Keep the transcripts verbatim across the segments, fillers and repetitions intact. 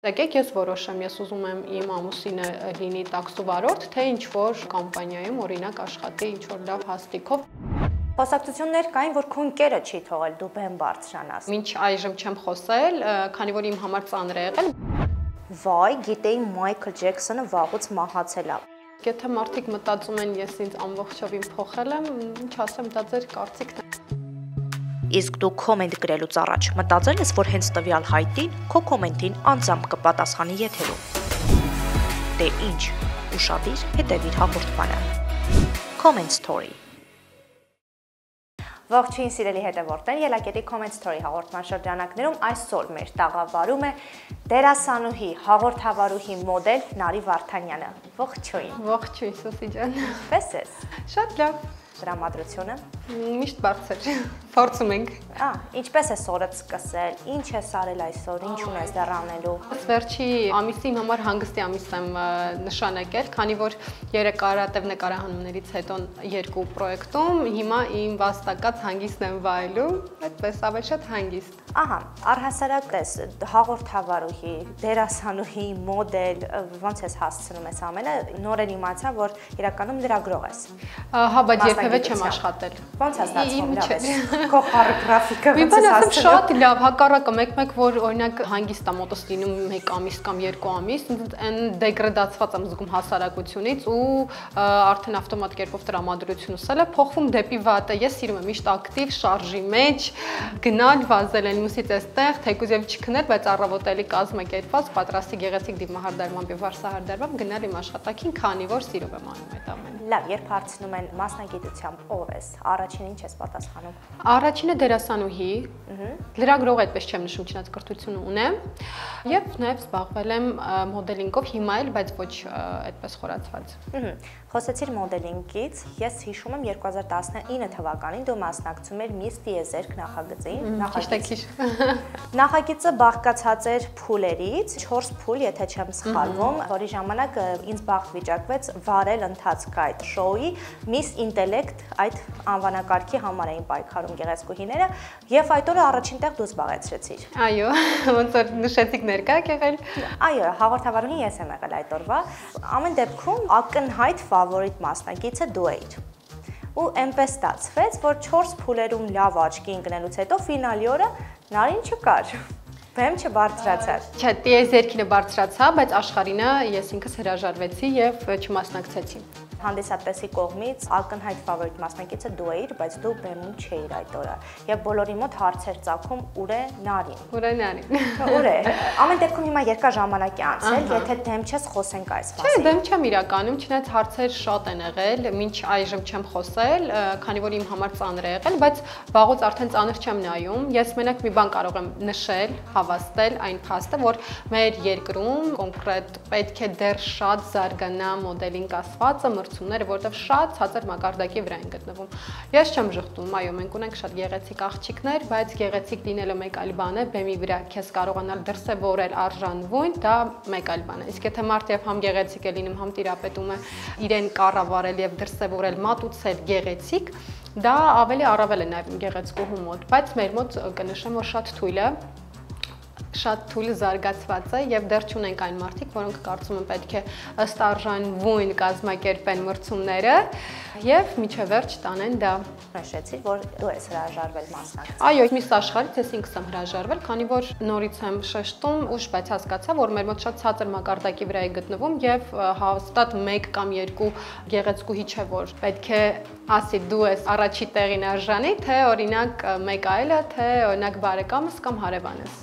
Եկեք ես որոշեմ, ես ուզում եմ իմ ամուսինը լինի տաքսու վարորդ, թե ինչ-որ կամպանիայում օրինակ աշխատի ինչ-որ լավ հաստիքով։ Խոսակցություններ կային, որ քո ընկերը չի թողել դու բեմ բարձրանաս։ Մինչ այժմ չեմ խոսել, քանի որ իմ համար ծանր է եղել։ Վայ, գիտեի Մայքլ Ջեքսոնը վաղուց մահացել է։ Եթե մարդիկ մտածում են, ես ինձ ամբողջովին փոխել եմ, ինչ ասեմ, դա ձեր կարծիքն է։ Իսկ դու կոմենտ գրելուց առաջ մտածել ես, որ հենց տվյալ հայտին քո կոմենտին անձամբ կպատասխանի եթերում։ Դե ինչ, ուշադիր հետևիր հաղորդմանը։ Comment Story։ Ողջույն սիրելի հետևորդներ, Ելակետի Comment Story հաղորդման շրջանակներում այսօր մեր տաղավարում է դերասանուհի, հաղորդավարուհի մոդել Նարի Վարդանյանը։ Ողջույն։ Ողջույն, Սոսի ջան։ Պես ես։ Շատ լավ։ Դրամատրությունը Միշտ բարձր։ Փորձում ենք։ Ա, ինչպես ես օրդ սկսել, ինչ ես արել այսօր, ինչ ունես դեռ անելու։ Վերջի ամիսի իմ համար հանգստի ամիս եմ նշանակել, քանի որ երեք արատև նկարահանումներից հետո երկու պրոյեկտում, հիմա իմ վաստակած հանգիստն եմ վայելում, այդպես ավելի շատ հանգիստ։ Ահա, առհասարակ ես հաղորդավարուհի, դերասանուհի, մոդել, ոնց ես հասցնում ես ամենը, նորեն իմացա, որ իրականում լրագրող ես։ Հա, բայց երբևէ չեմ աշխատել։ Ոնց է ստացվում լավ ես։ Քո խորոգրաֆիկը ոնց է հասցնում։ Շատ լավ, հակառակը մեկ-մեկ որ օրինակ հանգիստ է մոտս լինում մեկ ամիս կամ երկու ամիս, այն դեգրադացված եմ զգում հասարակությունից ու արդեն ավտոմատ կերպով տրամադրությունս էլ է փոխվում դեպի վատը։ Ես սիրում եմ միշտ ակտիվ, շարժի մեջ գնալ, վազել այնուսից այստեղ, թեկուզ եւ չքնել, բայց առավոտելի կազմակերպված, պատրաստի գեղեցիկ դիմահարդարմամբ եւ վարսահարդարմամբ գնալ իմ աշխատակին, քանի որ սիրում եմ անում այդ ամենը։ Լավ, երբ հարցնում են մասնագիտությամբ ով ես, առաջին ինչ ես պատասխանում։ Առաջինը դերասանուհի, լրագրող այդպես չեմ նշում, չնայած կրթություն ունեմ, եւ նաեւ զբաղվել եմ մոդելինգով, հիմա էլ, բայց ոչ այդպես խորացված։ Խոսեցիր մոդելինգից, ես հիշում եմ երկու հազար տասնինը թվականին դու մասնակցում ես Miss Տիեզերք նախագծին, նախագիծը բաղկացած էր փուլերից, չորս փուլ, եթե չեմ սխալվում, որի ժամանակ ինձ բախտ վիճակվեց վարել ընթացքը այդ շոուի Miss Intellect այդ անվանակարգի համար էին պայքարում գեղեցկուհիները եւ այդ օրը առաջին տեղ դու զբաղեցրեցիր։ Այո, ոնց որ նշեցիք ներկա եղել։ Այո, հաղորդավարուհի ես եմ եղել այդ օրվա։ Ամեն դեպքում ակնհայտ ֆավորիտ մասնակիցը դու էիր։ Ու այնպես ստացվեց, որ չորս փուլերում լավ աչքի ընկնելուց հետո ֆինալի օրը Նարին չկար։ Բեմ չբարձրացար։ Չէ, տիեզերքինը բարձրացա, բայց աշխարհինը ես ինքս հրաժարվեցի եւ չմասնակցեցի։ Հանդիսատեսի կողմից ակնհայտ ֆավորիտ մասնակիցը դու էիր, բայց դու բեմում չէիր այդ օրը։ Եվ բոլորի մոտ հարցեր ծագում ուր է Նարին։ Ուր է Նարին։ Ուր է։ Ամեն դեպքում հիմա երկար ժամանակ է անցել, եթե դեմ չես խոսենք այս մասին։ Չէ, դեմ չեմ իրականում, չնայած հարցեր շատ են եղել, մինչ այժմ չեմ խոսել, քանի որ իմ համար ծանր է եղել, բայց վաղուց արդեն ծանր չեմ նայում։ Ես մենակ մի բան կարող եմ նշել, հավաստել այն փաստը, որ մեր երկրում կոնկրետ պետք է դեռ շատ զարգանա մոդելինգ ասվածը, մրցումները, որտեղ շատ ցածր մակարդակի վրա են գտնվում։ Ես չեմ ժխտում, այո, մենք ունենք շատ գեղեցիկ աղջիկներ, բայց գեղեցիկ լինելը մեկ այլ բան է, բեմի վրա քեզ կարողանալ դրսևորել արժանվույն, դա մեկ այլ բան է։ Իսկ եթե մարդը եւ համ գեղեցիկ է լինում, համ տիրապետում է իրեն կառավարել եւ դրսևորել, մատուցել գեղեցիկ, դա ավելի առավել է նաեւ գեղեցկուհու մոտ, բայց մեր մոտ կնշեմ, որ շատ թույլ է, շատ թույլ զարգացված է եւ դեռ չունենք այն մարդիկ, որոնք կարծում են պետք է ըստ արժանվույն կազմակերպեն մրցումները եւ միջև վերջ տանեն դա։ Նշեցիր, որ դու ես հրաժարվել մասնակցել։ Այո, Miss աշխարհից ես ինքս եմ հրաժարվել, քանի որ նորից եմ շեշտում, ուշ բայց հասկացա, որ մեր մոտ շատ ցածր մակարդակի վրա է գտնվում եւ հաստատ մեկ կամ երկու գեղեցկուհի չէ, որ պետք է ասի դու ես առաջի տեղին արժանի, թե օրինակ մեկ այլը, թե օրինակ բարեկամս կամ հարևանս։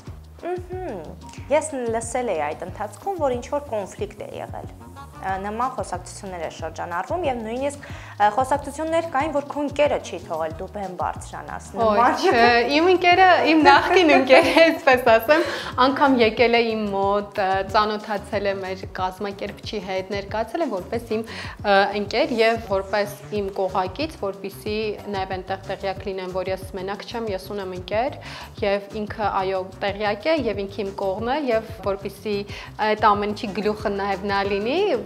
Ես լսել էի այդ ընթացքում, որ ինչ-որ կոնֆլիկտ է եղել։ Նման խոսակցություններ է շրջանառվում եւ նույնիսկ խոսակցություններ կային, որ քո ընկերը չի թողել դու բեմ բարձրանաս։ Ոչ, իմ ընկերը, իմ նախկին ընկերը, այսպես ասեմ, անգամ եկել է իմ մոտ, ծանոթացել է մեր կազմակերպչի հետ, ներկայացել է որպես իմ ընկեր եւ որպես իմ կողակից, որպեսզի նաեւ այնտեղ տեղյակ լինեմ, որ ես մենակ չեմ, ես ունեմ ընկեր եւ ինքը այո տեղյակ է եւ ինքը իմ կողմն է եւ որպեսզի այդ ամենի գլուխը նաեւ նա լինի,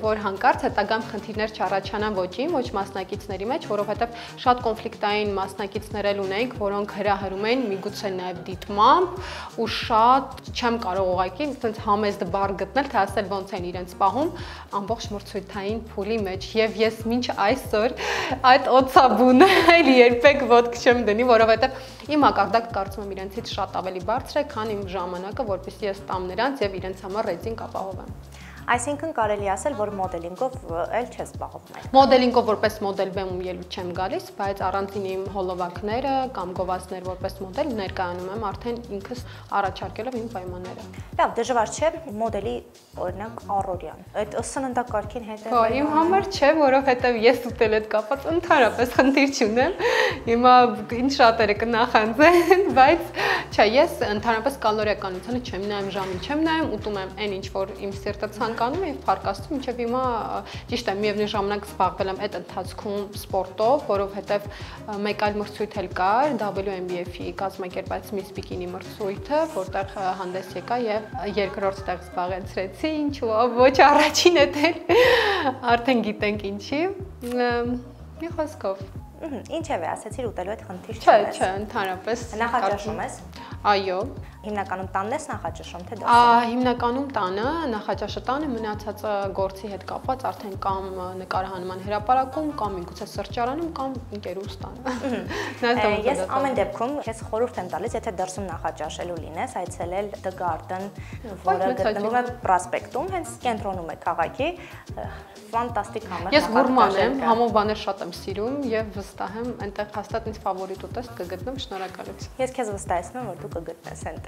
որ հանկարծ հետագամ խնդիրներ չառաջանան ոչին, ոչ մասնակիցների մեջ, որովհետև շատ կոնֆլիկտային մասնակիցներ էլ ունենք, որոնք հրահրում են միգուցե նաև դիտմամբ ու շատ չեմ կարող ուղղակի այնպես համեստ բառ գտնել, թե ասել ոնց են իրենց պահում ամբողջ մրցույթային փուլի մեջ եւ ես մինչ այսօր այդ օծաբունը այլ երբեք ոտք չեմ դնի, որովհետեւ իմ մակարդակը կարծում եմ իրենցից շատ ավելի բարձր է, քան իմ ժամանակը, որպեսզի ես տամ նրանց եւ իրենց համար ռեյտինգ ապահովեմ։ Այսինքն կարելի ասել, որ մոդելինգով էլ չես զբաղվում այլ։ Մոդելինգով որպես մոդել բեմում ելույթ չեմ գալիս, բայց առանցին իմ հոլովակները կամ գովազդներ որպես մոդել ներկայանում եմ արդեն ինքս առաջարկելով իմ պայմանները։ Լավ, դժվար չէ մոդելի օրինակ առօրյան։ Այդ սննդակարգին հետևել։ Հա, իմ համար չէ, որովհետև ես ուտել հետ կապված ընդհանրապես խնդիր չունեմ։ Հիմա ինչ շատերը կնախանձեն, բայց չէ, ես ընդհանրապես կալորիականությանը չեմ նայում, ժամին չեմ նայում, ուտում եմ այն ինչ որ իմ սիրտը ցանկանում է եւ փառկաստում, մինչեւ հիմա ճիշտ է, միևնույն ժամանակ զբաղվել եմ այդ ընթացքում սպորտով, որովհետեւ մեկ այլ մրցույթ էլ կար W M B F-ի կազմակերպած Miss Bikini մրցույթը, որտեղ հանդես եկա եւ երկրորդ տեղ զբաղեցրեցի, ինչու ոչ առաջին էլ արդեն գիտենք ինչի։ Մի խոսքով Ինչև է, ասեցիր ուտելու այդ խնդիր չունես։ Չէ, չէ, ընդհանրապես նախաճաշում ես։ Այո։ Հիմնականում տանն ես նախաճաշում, թե դասում։ Հիմնականում տանը, նախաճաշը տանը, մնացածը գործի հետ կապված արդեն կամ նկարահանման հրապարակում, կամ միգուցե սրճարանում, կամ ընկերուս տանը։ Ես ամեն դեպքում քեզ խորհուրդ եմ տալիս, եթե դրսում նախաճաշելու լինես, այցելել The Garden, որը գտնվում է Պրոսպեկտում, հենց կենտրոնում է քաղաքի, ֆանտաստիկ համեղ։ Ես գուրման եմ, համով բաներ շատ եմ սիրում եւ վստահ եմ, այնտեղ հաստատ ինձ ֆավորիտ ուտեստ կգտնեմ, շնորհակալություն։ Ես քեզ վստահեցնում եմ, որ դու կգտնես այնտեղ։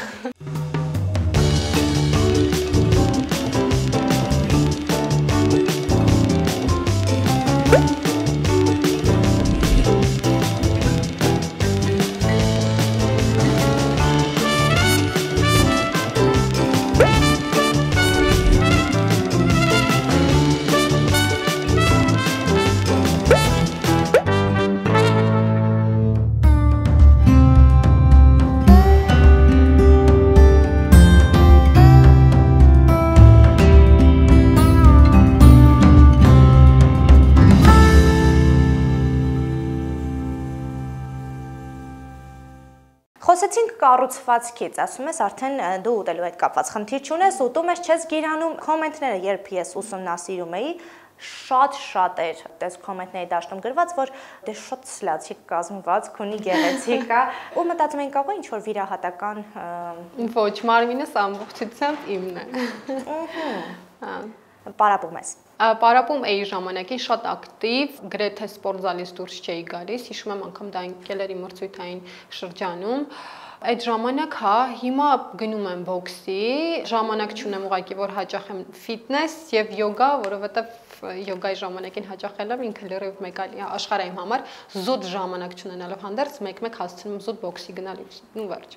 Խոսեցինք կառուցվածքից, ասում ես արդեն դու ուտելու հետ կապված խնդիր չունես, ուտում ես, չես գիրանում, կոմենտները երբ ես ուսումնասիրում էի, շատ-շատ էր այդպես կոմենտների դաշտում գրված, որ դե շատ սլացիկ կազմվածք ունի, գեղեցիկ է, ու մտածում էին կարող ինչ-որ վիրահատական ոչ, մարմինս ամբողջությամբ իմն է։ Ահա։ Պարապում ես։ Պարապում էի ժամանակին շատ ակտիվ, գրեթե սպորտզալից դուրս չէի գալիս, հիշում եմ անգամ դա ընկերների մրցույթային շրջանում։ Այդ ժամանակ, հա, հիմա գնում եմ բոքսի, ժամանակ չունեմ ուղղակի, որ հաճախեմ ֆիթնես եւ յոգա, որովհետեւ յոգայի ժամանակին հաճախելով ինքը լրիվ մեկ այլ աշխարհային համար զուտ ժամանակ չունենալով հանդերձ մեկ-մեկ հասցնում զուտ բոքսի գնալ ու վերջ։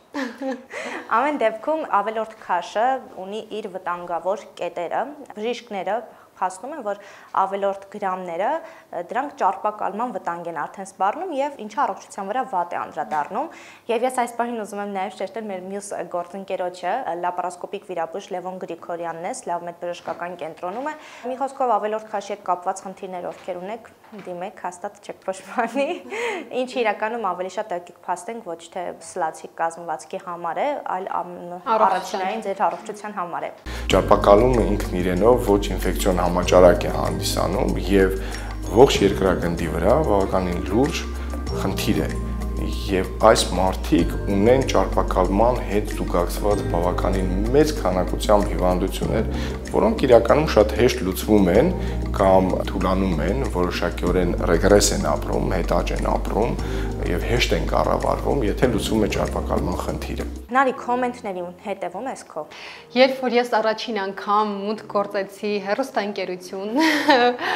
Ամեն դեպքում ավելորդ քաշը ունի իր վտանգավոր կետերը, բժիշկները հասնում են, որ ավելորդ գրամները դրանք ճարպակալման վտանգ են արդեն սպառնում եւ ինչը առողջության վրա վատ է անդրադառնում եւ ես այս պահին ուզում եմ նաեւ շեշտել մեր մյուս գործընկերոջը լապարասկոպիկ վիրաբույժ Լևոն Գրիգորյանն է, Սլավմեդ բժշկական կենտրոնում է։ Մի խոսքով ավելորդ քաշի հետ կապված խնդիրներ ովքեր ունեք, դիմեք, հաստատ չեք փոշմանի։ Ինչը իրականում ավելի շատ եկեք փաստենք ոչ թե սլացիկ կազմվածքի համար է, այլ առաջնային ձեր առողջության համար է։ Ճարպակալումը ինքն իրենով ոչ ինֆեկցիոն համաճարակ է հանդիսանում եւ ողջ երկրագնդի վրա բավականին լուրջ խնդիր է եւ այս մարդիկ ունեն ճարպակալման հետ զուգակցված բավականին մեծ քանակությամբ հիվանդություններ, որոնք իրականում շատ հեշտ լուծվում են կամ թուլանում են, որոշակիորեն ռեգրես են ապրում, հետաճ են ապրում եւ հեշտ են կառավարվում, եթե լուծվում է ճարպակալման խնդիրը։ Նարի կոմենտների հետևում ես քո։ Երբ որ ես առաջին անգամ մուտք գործեցի հեռուստաընկերություն,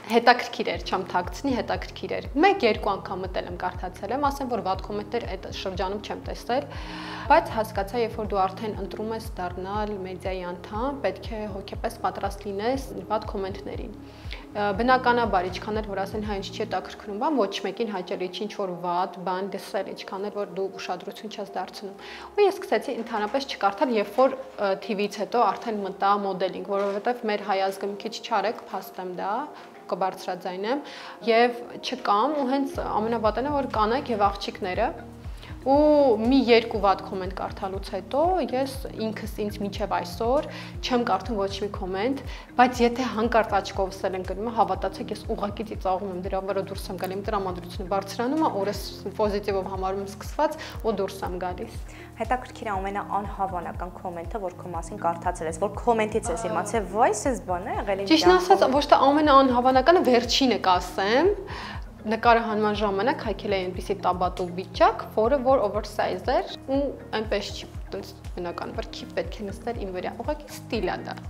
հետաքրքիր էր, չեմ թաքցնի, հետաքրքիր էր։ Մեկ-երկու անգամ մտել եմ, կարդացել եմ, ասեմ, որ վատ կոմենտներ այդ շրջանում չեմ տեսել, բայց հասկացա, երբ որ դու արդեն ընտրում ես դառնալ մեդիայի անդամ, պետք է հոգեպես պատրաստ լինես վատ կոմենտներին։ Բնականաբար, ինչքան էլ որ ասեն, հա ինչ չի հետաքրքրում, բան ոչ մեկին հաճելի չի ինչ-որ վատ բան դեսել, ինչքան էլ որ դու ուշադրություն չես դարձնում։ Ու ես սկսեցի ընդհանրապես չկարդալ, երբ որ թի վիից հետո արդեն մտա մոդելինգ, որովհետև մեր հայ ազգը մի քիչ չարեք, փաստեմ դա, կբարձրաձայնեմ, եւ չկամ ու հենց ամենավատն է որ կանայք եւ աղջիկները ու մի երկու վատ կոմենտ կարդալուց հետո ես ինքս ինձ միջև այսօր չեմ կարդում ոչ մի կոմենտ, բայց եթե հանկարծ աչքովս են գնում, հավատացեք, ես ուղղակի ծիծաղում եմ դրա վրա դուրս եմ գալիս, իմ տրամադրությունը բարձրանում է, օրս պոզիտիվով համարում եմ սկսված ու դուրս եմ գալիս։ Հետաքրքիր է ամենաանհավանական կոմենտը, որ քո մասին կարդացել ես, որ կոմենտից ես իմացել, վայ, էս բան է եղել։ Ճիշտն ասած, ոչ թե ամենաանհավանականը վերջինը կասեմ, նկարահանման ժամանակ հայքել է այնպիսի տաբատու վիճակ, որը որ oversize էր ու այնպես չի, բնականաբար չի պետք է նստել իմ վրա, ուղղակի ստիլ է դա։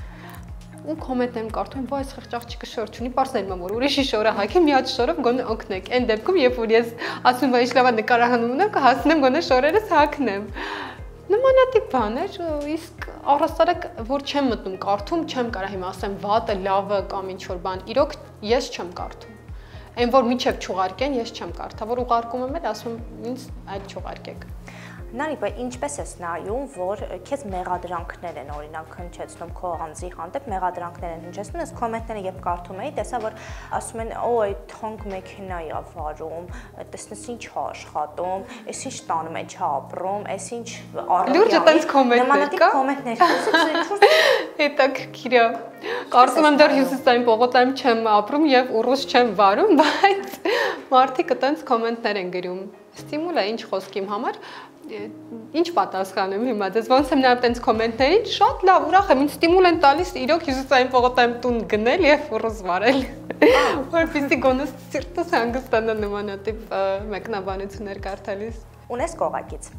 Ու կոմենտ եմ կարդում, բա այս խղճ աղջիկը շոր չունի, պարզել եմ որ ուրիշի շորը հագի, մի հատ շորով գոնե օգնեք։ Այն դեպքում, երբ որ ես ասում եմ, ինչ լավ է նկարահանում ունեմ, կհասնեմ գոնե շորերս հագնեմ։ Նմանատիպ բան էր, իսկ առհասարակ որ չեմ մտնում կարդում, չեմ կարող հիմա ասեմ վատը, լավը կամ ինչ որ բան, իրոք ես չեմ կարդում։ Այն որ միջև չուղարկեն, ես չեմ կարդա, որ ուղարկում եմ էլ ասում ինձ այլ չուղարկեք։ Նարի, բայց ինչպես ես նայում, որ քեզ մեղադրանքներ են օրինակ հնչեցնում քո անձի հանդեպ, մեղադրանքներ են հնչեցնում, ես կոմենտները երբ կարդում էի, տեսա որ ասում են, օ, այդ թանկ մեքենա է վարում, տեսնես ինչ է աշխատում, էս ինչ տան մեջ է ապրում, էս ինչ լուրջը տենց կոմենտներ կա։ Կոմենտներ, հետաքրքիր է։ Կարծում եմ դեռ Հյուսիսային պողոտայում չեմ ապրում եւ ուռուս չեմ վարում, բայց մարդիկ տենց կոմենտներ են գրում։ Ստիմուլ է ինչ խոսք իմ համար։ Ինչ պատասխանեմ հիմա, դες ոնց եմ նայում տենց կոմենտներին, շատ լավ, ուրախ եմ, ինձ ստիմուլ են տալիս իրոք Հյուսիսային պողոտայում տուն գնել եւ ուռուս վարել։ Որպեսզի գոնե սիրտս հանգստանա նմանատիպ մեկնաբանություններ կարդալիս։ Ունես կողակից։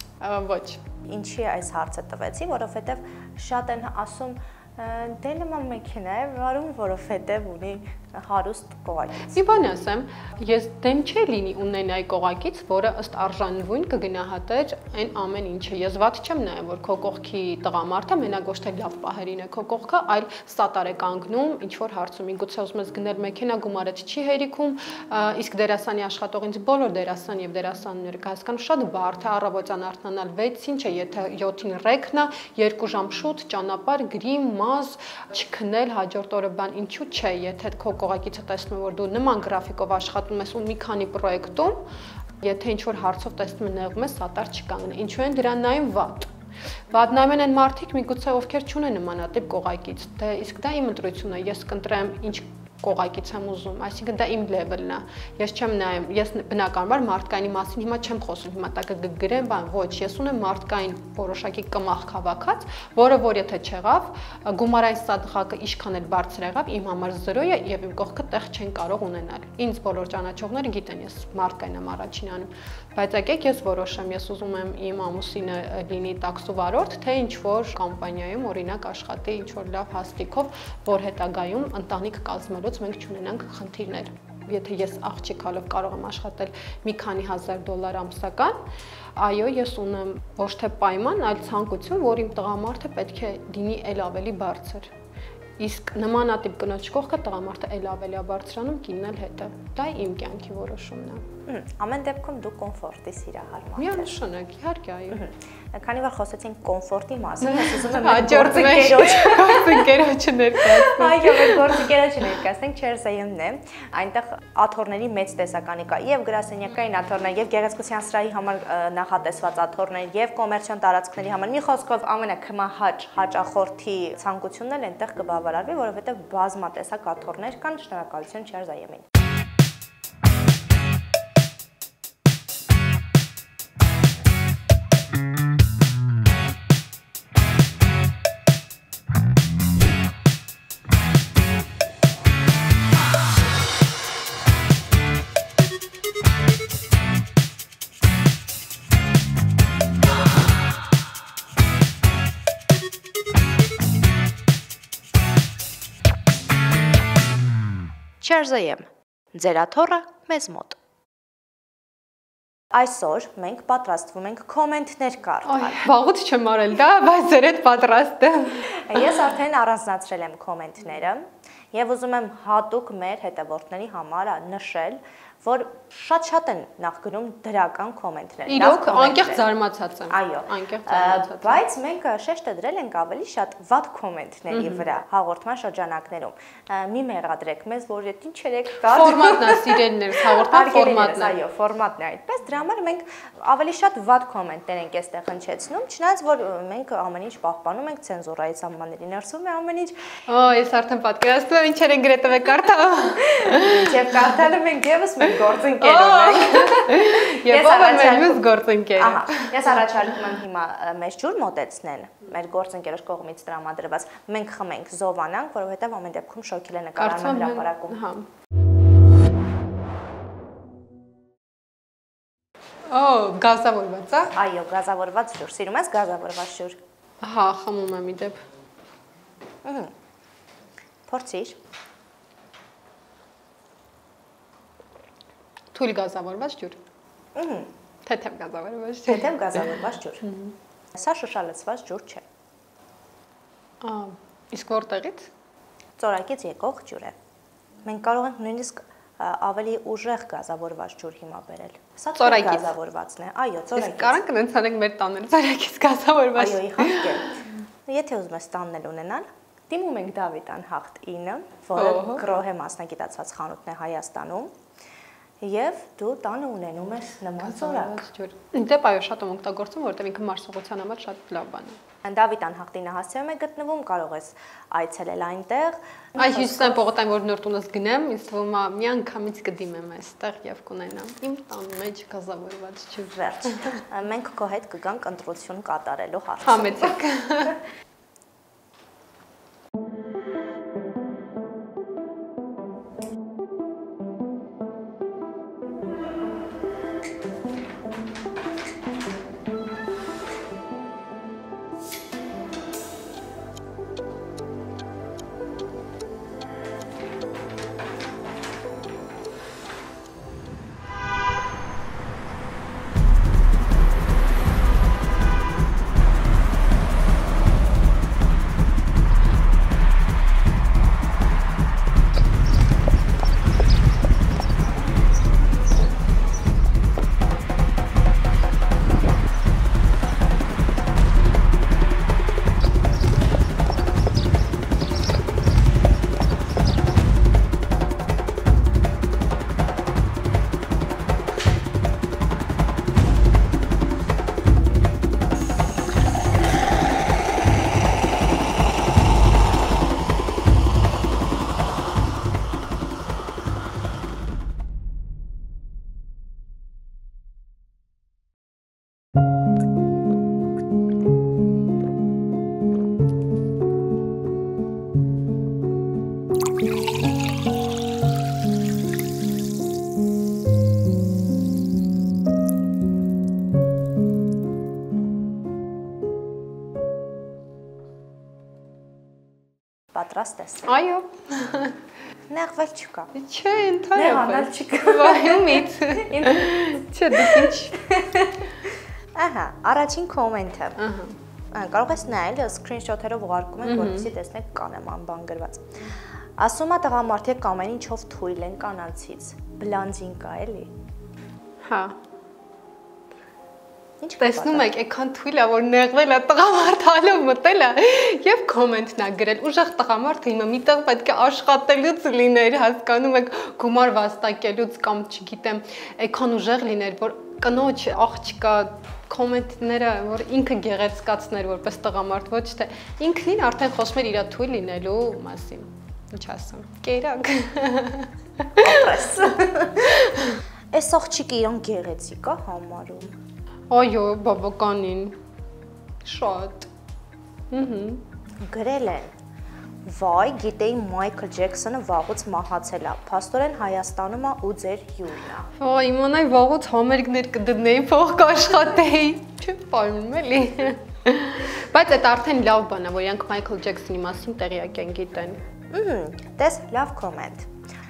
Ոչ։ Ինչի այս հարցը տվեցի, որովհետեւ շատ են ասում դե նման մեքենա է վարում, որովհետև ունի հարուստ կողակից։ Մի բան ասեմ, ես դեմ չէ լինի ունենայի կողակից, որը ըստ արժանվույն կգնահատեր այն ամեն ինչը։ Ես վատ չեմ նայում, որ քո կողքի տղամարդը մենակ ոչ թե լավ պահերին է քո կողքը, այլ սատար է կանգնում, ինչ որ հարցում։ Միգուցե ուզում ես գնել մեքենա, գումարը չի հերիքում, իսկ դերասանի աշխատողինց բոլոր դերասան եւ դերասանները կհասկանան շատ բարդ է առավոտյան արթնանալ վեցին, չէ, եթե յոթին ռեքնա, երկու ժամ շուտ ճանապարհ, գրիմ, մազ, չքնել հաջորդ օրը բան, ինչու՞ չէ, եթե քո կողակիցը տեսնում որ դու նման գրաֆիկով աշխատում ես ու մի քանի պրոյեկտում, եթե ինչ որ հարցով տեսնում ես նեղում ես, սատար չկանգնի։ Ինչու են դրան նայում վատ։ Վատ նայում են մարդիկ, միգուցե ովքեր չունեն նմանատիպ կողակից։ Դե իսկ դա իմ ընտրությունն է, ես կընտրեմ ինչ կողակից եմ ուզում, այսինքն դա իմ լեվելն է։ Ես չեմ նայում, ես բնականաբար մարդկայինի մասին հիմա չեմ խոսում, հիմա տա կգրեմ, բան, ոչ, ես ունեմ մարդկային որոշակի կմախ հավաքած, որը որ եթե չեղավ, գումարային սադղակը ինչքան էլ բարձր եղավ, իմ համար զրո է եւ իմ կողքը տեղ չեն կարող ունենալ։ Ինձ բոլոր ճանաչողները գիտեն, ես մարդկային եմ առաջին անում, բայց եկեք ես որոշեմ, ես ուզում եմ իմ ամուսինը լինի տաքսու վարորդ, թե ինչ որ կամպանիայում օրինակ աշխատի ինչ որ լավ հաստիկով, որ հետագայում ընտանիք կազմելուց մենք չունենանք խնդիրներ։ Եթե ես աղջիկալով կարող եմ աշխատել մի քանի հազար դոլար ամսական, այո, ես ունեմ ոչ թե պայման, այլ ցանկություն, որ իմ տղամարդը պետք է լինի ել ավելի բարձր։ Իսկ նմանատիպ կնոջ կողքը տղամարդը ել ավելի բարձրանում, կինն էլ հետը։ Դա իմ կյանքի որոշումն է։ Ամեն դեպքում դու կոմֆորտի սիրահարման ես։ Միանշանակ, իհարկե, այո։ Քանի որ խոսեցինք կոմֆորտի մասին, ես ուզում եմ հաջորդ գործընկերոջը ներկայացնել։ Այո, մեր գործընկերոջը ներկայացնենք, Չերզեյումն է։ Այնտեղ աթոռների մեծ տեսականի կա, եւ գրասենյակային աթոռներ, եւ գեղեցկության սրահի համար նախատեսված աթոռներ, եւ կոմերցիոն տարածքների համար։ Մի խոսքով ամենակմահաճ հաճախորդի ցանկությունն էլ այնտեղ կբավարարվի, որովհետեւ բազմատեսակ աթոռներ կան։ Շնորհակալություն Չերզեյումին։ Չերզեյեմ։ Ձեր աթոռը մեզ մոտ։ Այսօր մենք պատրաստվում ենք կոմենտներ կարդալ։ Վաղուց չեմ արել դա, բայց ձեր հետ պատրաստ եմ։ Ես արդեն առանձնացրել եմ կոմենտները եւ ուզում եմ հատուկ մեր հետևորդների համար նշել, որ շատ-շատ են նախ գնում դրական կոմենտներ։ Իրոք անկեղծ զարմացած եմ։ Այո, անկեղծ զարմացած։ Բայց մենք շեշտը դրել ենք ավելի շատ վատ կոմենտների վրա հաղորդման շրջանակներում։ Մի մեղադրեք մեզ, որ այդ ինչեր եք կարդում։ Ֆորմատն է, սիրելիներս, հաղորդման ֆորմատն է։ Այո, ֆորմատն է այդպես։ Դրա համար մենք ավելի շատ վատ կոմենտներ ենք այստեղ հնչեցնում, չնայած որ մենք ամեն ինչ պահպանում ենք ցենզուրայի սահմանների ներսում է ամեն ինչ։ Օ, ես արդեն պատկերացնում եմ ինչեր են գրետվե կարդալ։ Եվ կարդալը մենք եւս մեր գործընկեր ունենք։ Եվ ով է մեր մյուս գործընկերը։ Ահա, ես առաջարկում եմ հիմա մեզ ջուր մոտեցնել մեր գործընկերոջ կողմից տրամադրված։ Մենք խմենք, զովանանք, որովհետեւ ամեն դեպքում շոկել է նկարահանման հրապարակում։ Հա։ Օ, գազավորված է։ Այո, գազավորված ջուր։ Սիրում ես գազավորված ջուր։ Հա, խմում եմ իդեպ։ Ահա։ Փորձիր։ Թույլ գազավորված ջուր։ Ահա։ Թեթև գազավորված ջուր։ Թեթև գազավորված ջուր։ Սա շշալցված ջուր չէ։ Ա, իսկ որտեղից։ Ծորակից եկող ջուր է։ Մենք կարող ենք նույնիսկ ավելի ուժեղ գազավորված ջուր հիմա բերել։ Սա գազավորվածն է։ Այո, ծորակից։ Իսկ կարանք նենց անենք մեր տաները ծորակից գազավորված։ Այո, իհարկե։ Եթե ուզում ես տաննել ունենալ, դիմում ենք Դավիթ Անհախտ ինը, որը գրոհե մասնագիտացած խանութն է Հայաստանում, եւ դու տանը ունենում ես նման ծորակ։ Իդեպ այո, շատ եմ օգտագործում, որովհետեւ ինքը մարսողության համար շատ լավ բան է։ Դավիթ Անհախտինը հասցեում է գտնվում, կարող ես այցելել այնտեղ։ Այս հյուսիսային պողոտային, որ նոր տունս գնեմ, ինձ թվում է մի անգամից կդիմեմ այստեղ եւ կունենամ իմ տան մեջ գազավորված ջուր։ Վերջ։ Մենք քո հետ կգանք ընտրություն կատարելու հարցը։ Համեցեք։ Պատրաստ ես։ Այո։ Նեղվել չկա։ Չէ, ընդհանրապես։ Նեղանալ չկա։ Վայումից։ Չէ, դուք ինչ։ Ահա, առաջին կոմենտը։ Ահա։ Կարող ես նայել, սկրինշոթերով ուղարկում եմ, որպեսզի տեսնեք կանեմ անբան գրված։ Ասում է տղամարդիկ ամեն ինչով թույլ են կանանցից։ Բլանդին կա էլի։ Հա։ Ինչ Տեսնում եք, այքան թույլ է, որ նեղվել է տղամարդ հալով մտել է եւ կոմենտն է գրել։ Ուժեղ տղամարդը հիմա միտեղ պետք է աշխատելուց լիներ, հասկանում եք, գումար վաստակելուց կամ չգիտեմ, այքան ուժեղ լիներ, որ կնոջ աղջկա կոմենտները, որ ինքը գեղեցկացներ որպես տղամարդ, ոչ թե ինքնին արդեն խոսում էր իր թույլ լինելու մասին։ Ինչ ասեմ։ Կերակ։ Ապրես։ Այս աղջիկը իրան գեղեցիկ է համարում։ Այո, բավականին շատ։ Ահա։ Գրել են. Վայ, գիտեի Մայքլ Ջեքսոնը վաղուց մահացել է։ Փաստորեն Հայաստանում է ու ձեր հյուրն է։ Ո, իմանայի վաղուց համերգներ կդնեի, փող կաշխատեի։ Չեմ պարում էլի։ Բայց այդ արդեն լավ բան է, որ իրանք Մայքլ Ջեքսոնի մասին տեղյակ են գիտեն։ Ահա, տես լավ կոմենտ։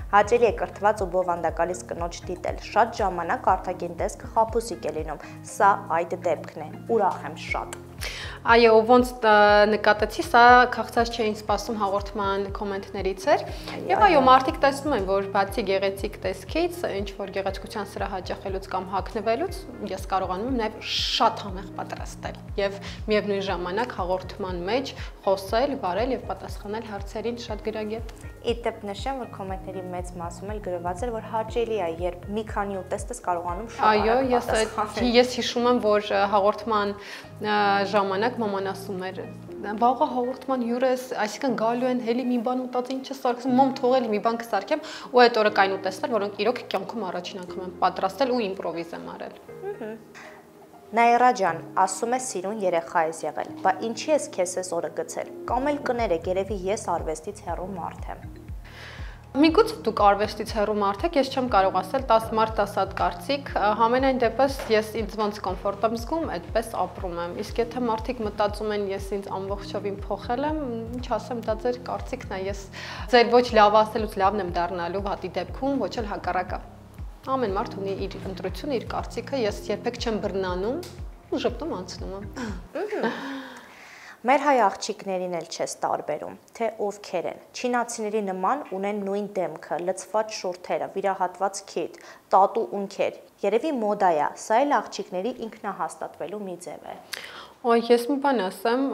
Հաճելի է կրթված ու բովանդակալից կնոջ դիտել։ Շատ ժամանակ արտաքին տեսքը խաբուսիկ է լինում։ Սա այդ դեպքն է։ Ուրախ եմ շատ։ Այո, ոնց նկատեցի, սա քաղցած չէին սպասում հաղորդման կոմենտներից էր։ Եվ այո, մարդիկ տեսնում են, որ բացի գեղեցիկ տեսքից, ինչ որ գեղեցկության սրա հաճախելուց կամ հագնվելուց, ես կարողանում եմ նաև շատ համեղ պատրաստել եւ միևնույն ժամանակ հաղորդման մեջ խոսել, վարել եւ պատասխանել հարցերին շատ գրագետ։ Իդեպ նշեմ, որ կոմենտների մեծ մասում էլ գրված էր, որ հաճելի է, երբ մի քանի ուտեստ ես կարողանում շատ Այո, ես ես հիշում եմ, որ հաղորդման ժամանակ մաման ասում էր, վաղը հաղորդման հյուրս, այսինքն գալու են հելի մի բան ուտած ինչ սարքեմ, մամ թողել մի բան կսարքեմ, ու այդ օրը կային ուտեստներ, որոնք իրոք կյանքում առաջին անգամ եմ պատրաստել ու իմպրովիզ եմ արել։ Նայրա ջան, ասում է սիրուն երեխա ես եղել, բա ինչի ես քեզ այս օրը գցել, կամ էլ կներեք, երևի ես արվեստից հեռու մարդ եմ։ Միգուցե դուք արվեստից հեռու մարդ եք, ես չեմ կարող ասել տասը մարդ տասը հատ կարծիք, համենայն դեպս ես ինձ ոնց կոմֆորտ եմ զգում, այդպես ապրում եմ, իսկ եթե մարդիկ մտածում են ես ինձ ամբողջովին փոխել եմ, ինչ ասեմ, դա ձեր կարծիքն է, ես ձեր ոչ լավ ասելուց լավն եմ դառնալու հատի դեպքում, ոչ էլ հակառակը։ Ամեն մարդ ունի իր ընտրությունը, իր կարծիքը, ես երբեք չեմ բռնանում ու ժպտում անցնում եմ։ Մեր հայ աղջիկներին էլ չես տարբերում, թե ովքեր են։ Չինացիների նման ունեն նույն դեմքը, լցված շուրթերը, վիրահատված քիթ, տատու ունքեր։ Երևի մոդա է, սա էլ աղջիկների ինքնահաստատվելու մի ձև է։ Ոյ, ես մի բան ասեմ,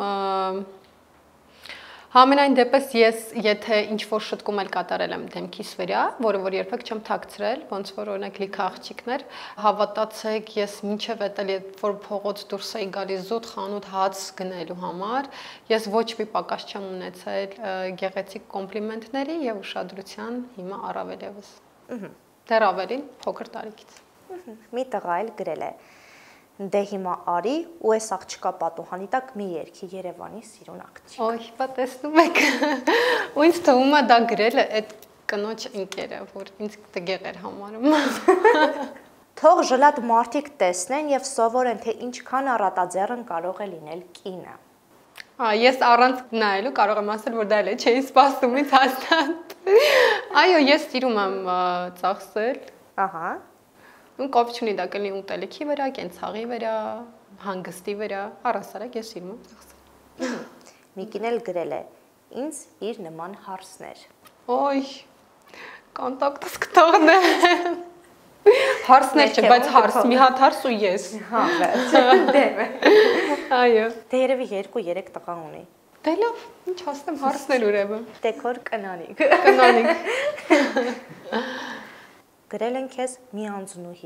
Համենայն դեպս ես, եթե ինչ-որ շտկում էլ կատարել եմ դեմքիս վրա, որը որ երբեք չեմ թաքցրել, ոնց որ օրինակ լիքը աղջիկներ, հավատացեք, ես մինչև էտել որ փողոց դուրս էի գալիս զուտ խանութ հաց գնելու համար, ես ոչ մի պակաս չեմ ունեցել գեղեցիկ կոմպլիմենտների եւ ուշադրության հիմա առավել եւս։ Դեռ ավելին փոքր տարիքից։ Մի տղա էլ գրել է. Դե հիմա արի ու այս աղջկա պատուհանի տակ մի երգի Երևանի սիրուն աղջիկ։ Ոյ, բա տեսնում եք։ Ու ինձ թվում է դա գրել է այդ կնոջ ընկերը, որ ինձ տգեղ էր համարում։ Թող ժլատ մարդիկ տեսնեն եւ սովորեն, թե ինչքան առատաձեռն կարող է լինել կինը։ Ա, ես առանց նայելու կարող եմ ասել, որ դա էլ չէի սպասում ինձ հաստատ։ Այո, ես սիրում եմ ծախսել։ Ահա։ Ու կապ չունի դա կլինի ուտելիքի վրա, կենցաղի վրա, հանգստի վրա, առասարակ ես սիրում եմ ծախսել։ Միկին էլ գրել է. ինձ իր նման հարսներ։ Ոյ, կոնտակտս կթողնեմ։ Հարսներ չէ, բայց հարս, մի հատ հարս ու ես։ Հա, դեմ է։ Այո։ Դե երևի երկու երեք տղա ունի։ Դե լավ, ինչ ասեմ, հարսներ ուրեմն։ Դեկոր կնանիկ։ Կնանիկ։ Գրել են քեզ մի անձնուհի։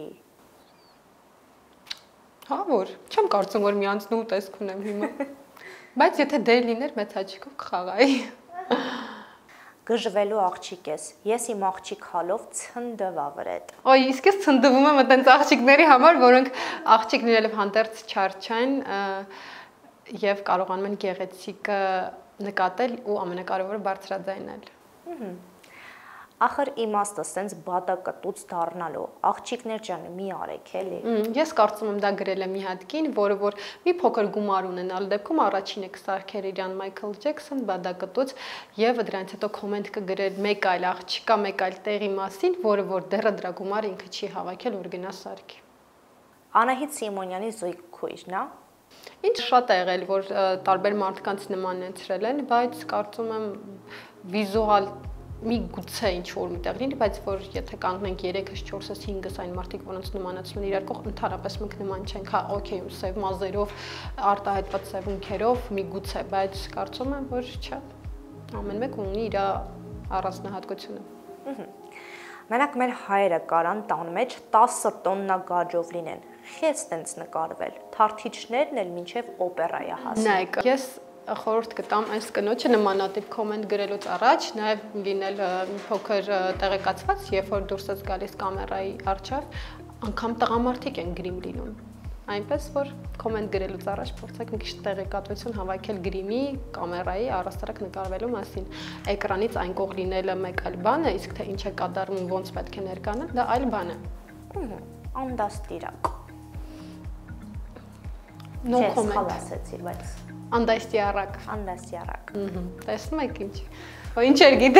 Հա, որ, չեմ կարծում, որ մի անձնուհու տեսք ունեմ հիմա։ Բայց եթե դեր լիներ, մեծ հաճիկով կխաղայի։ Գժվելու աղջիկ ես, ես իմ աղջիկ հալով ցնդվա վրետ։ Ոյ, իսկ ես ցնդվում եմ այդտենց աղջիկների համար, որոնք աղջիկ լինելով հանդերձ չար չեն եւ կարողանում են գեղեցիկը նկատել ու ամենակարևորը բարձրաձայնել։ Ախր իմաստը սենց բադակտուց դառնալու, աղջիկներ ջան, մի արեք էլի։ Ես կարծում եմ դա գրել է մի հատ կին, որը որ մի փոքր գումար ունենալ դեպքում առաջինը կսարքեր իրան Մայքլ Ջեքսոն բադակտուց եւ դրանից հետո կոմենտ կգրել մեկ այլ աղջիկա, մեկ այլ տեղի մասին, որը որ դեռ դրա գումարը ինքը չի հավաքել, որ գնա սարքի։ Անահիտ Սիմոնյանի զույգ քույրն է։ Ինչ շատ է եղել, որ տարբեր մարդկանց նմանեցրել են, բայց կարծում եմ վիզուալ մի գուցե ինչ որ միտեղ լինի, բայց որ եթե կանգնենք երեքս, չորսս, հինգս այն մարդիկ, որոնց նմանացնում են իրար կողմ, ընդհանրապես մենք նման չենք, հա, օքեյ, սև մազերով, արտահայտված սև ունքերով, մի գուցե, բայց կարծում եմ, որ չէ։ Ամեն մեկ ունի իր առանձնահատկությունը։ Մենակ մեր հայերը կարան տան մեջ տասը տոննա գաջով լինեն։ Խես տենց նկարվել։ Թարթիչներն էլ մինչև օպերայա հասան։ Նայեք, ես խորհուրդ կտամ այս կնոջը նմանատիպ կոմենտ գրելուց առաջ նաև լինել մի փոքր տեղեկացված, երբ որ դուրս ես գալիս կամերայի առջև, անգամ տղամարդիկ են գրիմ լինում։ Այնպես որ կոմենտ գրելուց առաջ փորձեք մի քիչ տեղեկատվություն հավաքել գրիմի, կամերայի, առաստարակ նկարվելու մասին։ Էկրանից այն կողմ լինելը մեկ այլ բան է, իսկ թե ինչ է կատարվում, ոնց պետք է ներկանալ, դա այլ բան է։ Անդաստիրակ։ No comment։ Ես ասեցի, բայց Անդաստիարակ։ անդաստիարակ։ Տեսնում եք ինչ։ Ո ինչ էր գիտե։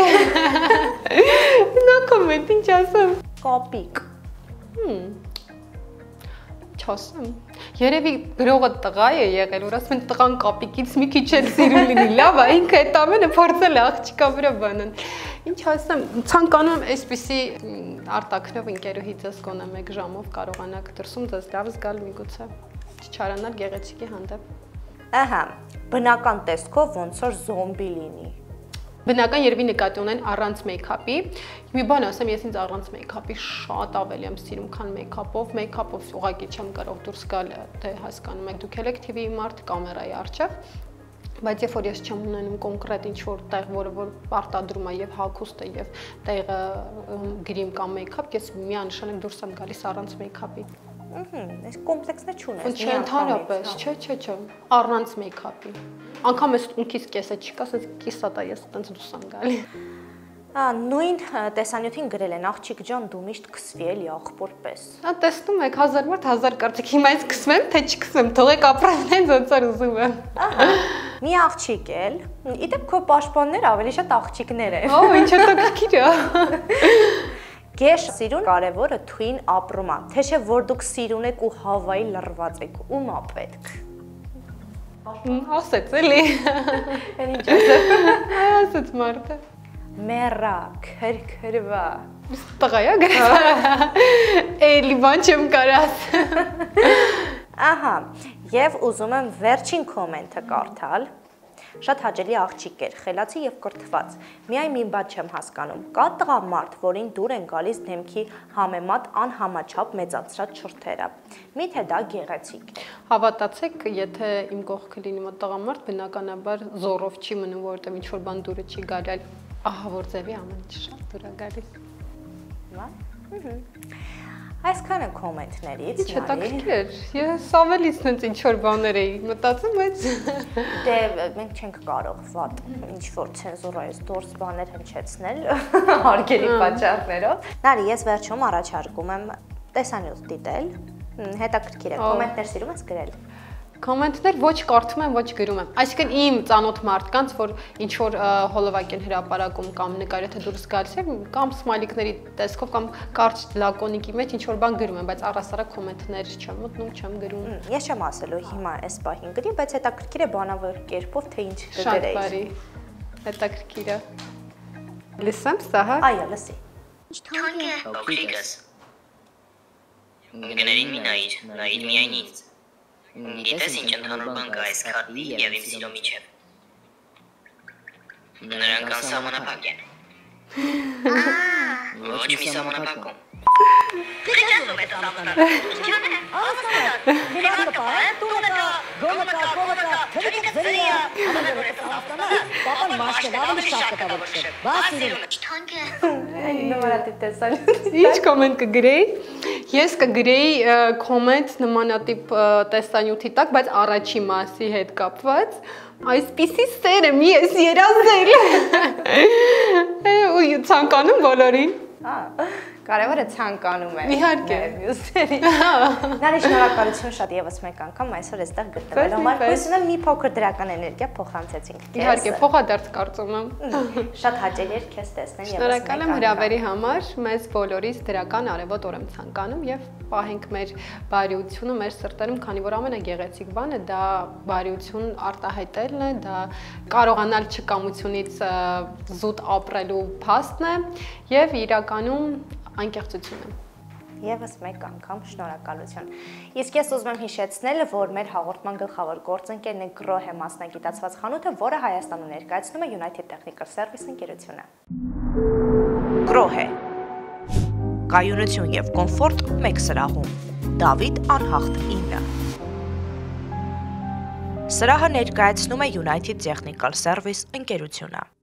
No comment, ինչ ասեմ։ Կոպիկ։ Չասեմ։ Երևի գրողը տղա է եղել, որ ասում են տղան կապիկից մի քիչ էլ սիրուն լինի, լավ է, ինքը այդ ամենը փորձել է աղջիկա վրա բանան։ Ինչ ասեմ, ցանկանում եմ այսպիսի արտակնով ընկերուհի ձեզ գոնե մեկ ժամով կարողանաք դրսում ձեզ լավ զգալ միգուցե չչարանալ գեղեցիկի հանդեպ։ Ահա, բնական տեսքով ոնց որ զոմբի լինի։ Բնական երևի նկատի ունեն առանց մեյքափի։ Մի բան ասեմ, ես ինձ առանց մեյքափի շատ ավելի եմ սիրում, քան մեյքափով։ Մեյքափով ուղղակի չեմ կարող դուրս գալ, թե հասկանում եք, դուք եք T V-ի մարդ կամերայի առջև, բայց երբ որ ես չեմ ունենում կոնկրետ ինչ-որ տեղ, որը որ պարտադրում է եւ հագուստ է եւ տեղը գրիմ կամ մեյքափ, ես միանշանակ դուրս եմ գալիս առանց մեյքափի։ Ահա, այս կոմպլեքսն չունես։ Ոչ ընդհանրապես, չէ, չէ, չէ, առանց մեյքափի։ Անկամ ես ունքից կեսը չկա, ասես կիսատ է, ես այտենց դուրս եմ գալի։ Ա նույն տեսանյութին գրել են աղջիկ ջան դու միշտ քսվի էլի աղբոր պես։ Ա տեսնում եք հազար մարդ հազար կարծիք, հիմա ես քսվեմ, թե չքսվեմ, թողեք ապրեն հենց ոնց որ ուզում եմ։ Ահա, մի աղջիկ էլ, իդեպ քո պաշտպաններ ավելի շատ աղջիկներ են։ Օ, ինչ հետաքրքիր է։ Գեշ սիրուն կարևորը թույն ապրում է, թե չէ որ դուք սիրուն եք ու հավայի լրված եք, ում է պետք։ Ասեց էլի։ Էն ինչ ասեմ։ Ասեց մարդը։ Մեռա, քրքրվա։ Տղա է գրած։ Էլի բան չեմ կարած։ Ահա, եւ ուզում եմ վերջին կոմենտը կարդալ։ Շատ հաճելի աղջիկ էր, խելացի եւ կրթված։ Միայն մի բան չեմ հասկանում։ Կա տղամարդ, որին դուր են գալիս դեմքի համեմատ անհամաչափ մեծացրած շուրթերը։ Միթե դա գեղեցիկ է։ Հավատացեք, եթե իմ կողքը լինի մոտ տղամարդ, բնականաբար զորով չի մնում, որովհետեւ ինչ որ բան դուրը չի գալի, ահա որ ձևի ամեն ինչ շատ դուր է գալիս։ Հա։ Այսքանը կոմենտներից։ Ինչ հետաքրքիր էր։ Ես ավելից նենց ինչ որ բաներ էի մտածում, բայց դե մենք չենք կարող վատ ինչ որ ցենզուրայից դուրս բաներ հնչեցնել հարգելի պատճառներով։ Նարի, ես վերջում առաջարկում եմ տեսանյութ դիտել։ Հետաքրքիր է, կոմենտներ սիրում ես գրել։ Կոմենտներ ոչ կարդում եմ, ոչ գրում եմ։ Այսինքն իմ ծանոթ մարդկանց, որ ինչ որ հոլովակ են հրապարակում կամ նկարի թե դուրս գալիս է, կամ սմայլիկների տեսքով կամ կարճ լակոնիկի մեջ ինչ որ բան գրում եմ, բայց առհասարակ կոմենտներ չեմ մտնում, չեմ գրում։ Ես չեմ ասելու հիմա այս պահին գրի, բայց հետաքրքիր է բանավոր կերպով թե ինչ կգրեի։ Շատ բարի։ Հետաքրքիր է։ Լսեմ սա, հա։ Այո, լսի։ Թանկ է, փոքրիկս։ Գներին մի նայիր, նայիր միայն ինձ։ Գիտես ինչ ընդհանուր բան կա այս քարտի եւ իմ սիրո միջև։ Նրանք անսահմանափակ են։ Ոչ մի սահմանափակում։ Քիչանում է տամտա։ Ասա, հիմա դու նա գոմակա գոմակա թրիկը ծրիա։ Պապան մաշկը ավելի շատ կտավը։ Բասիրում թանկ է։ Նմանատիպ տեսանյութ։ Ինչ կոմենտ կգրեի։ Ես կգրեի կոմենտ նմանատիպ տեսանյութի տակ, բայց առաջի մասի հետ կապված։ Այսպիսի սեր եմ ես երազել։ Ու ցանկանում բոլորին։ Կարևորը ցանկանում է։ Իհարկե։ Նարի շնորհակալություն շատ եւս մեկ անգամ այսօր այստեղ գտնվելու համար։ Հույս ունեմ մի փոքր դրական էներգիա փոխանցեցինք քեզ։ Իհարկե, փոխադարձ կարծում եմ։ Շատ հաճելի էր քեզ տեսնել եւս մեկ անգամ։ Շնորհակալ եմ հրավերի համար, մեզ բոլորիս դրական արևոտ օր եմ ցանկանում եւ պահենք մեր բարիությունը մեր սրտերում, քանի որ ամենագեղեցիկ բանը դա բարիություն արտահայտելն է, դա կարողանալ չկամությունից զուտ ապրելու փաստն է եւ իրականում անկեղծություն է։ Եվս մեկ անգամ շնորհակալություն։ Իսկ ես ուզում եմ հիշեցնել, որ մեր հաղորդման գլխավոր գործընկերն է Grohe մասնագիտացված խանութը, որը Հայաստանում ներկայացնում է United Technical Service ընկերությունը։ Grohe կայունություն եւ կոմֆորտ մեկ սրահում։ Դավիթ Անհախտ ինը։ Սրահը ներկայացնում է United Technical Service ընկերությունը։